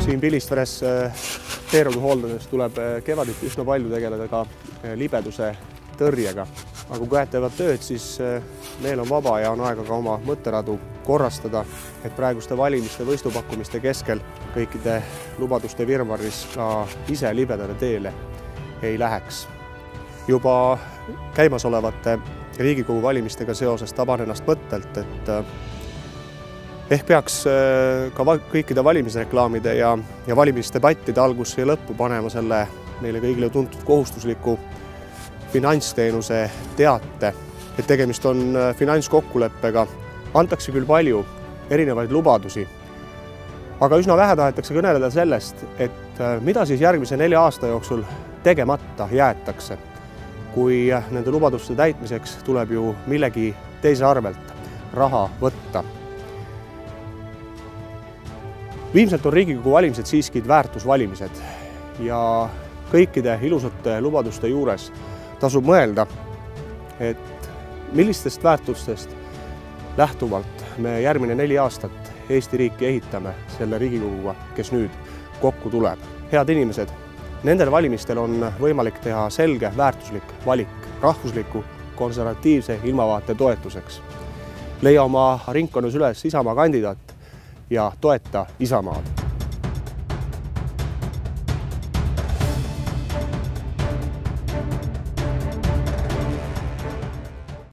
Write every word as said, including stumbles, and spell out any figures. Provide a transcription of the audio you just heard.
Siin Pilistveres teerude hooldades tuleb kevaditi üsna palju tegeleda ka libeduse tõrjega. Aga kui käed teevad tööd, siis meil on vaba ja on aega ka oma mõtteradu korrastada, et praeguste valimiste võistupakkumiste keskel kõikide lubaduste virvarris ka ise libedale teele ei läheks. Juba käimasolevate Riigikogu valimistega seoses taban ennast mõttelt, et ehk peaks ka kõikide valimisreklaamide ja, ja valimisdebattide algusse ja lõppu panema selle meile kõigile tuntud kohustusliku finantsteenuse teate, et tegemist on finantskokkuleppega. Antakse küll palju erinevaid lubadusi, aga üsna vähe tahetakse kõneleda sellest, et mida siis järgmise nelja aasta jooksul tegemata jäetakse, kui nende lubaduste täitmiseks tuleb ju millegi teise arvelt raha võtta. Viimselt on Riigikogu valimised siiski väärtusvalimised ja kõikide ilusate lubaduste juures tasub mõelda, et millistest väärtustest lähtuvalt me järgmine neli aastat Eesti riiki ehitame selle Riigikoguga, kes nüüd kokku tuleb. Head inimesed, nendel valimistel on võimalik teha selge väärtuslik valik rahvusliku konservatiivse ilmavaate toetuseks. Leia oma ringkonnas üles Isamaa kandidaat ja toeta Isamaad.